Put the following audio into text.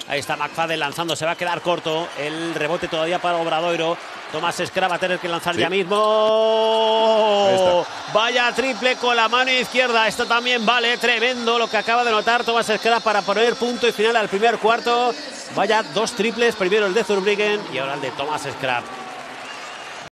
Ahí está McFadden lanzando, se va a quedar corto. El rebote todavía para Obradoiro. Tomás Scrap va a tener que lanzar ya mismo. Vaya triple con la mano izquierda. Esto también vale. Tremendo lo que acaba de notar Tomás Scrap para poner punto y final al primer cuarto. Vaya 2 triples. Primero el de Zurbriggen y ahora el de Tomás Scrap.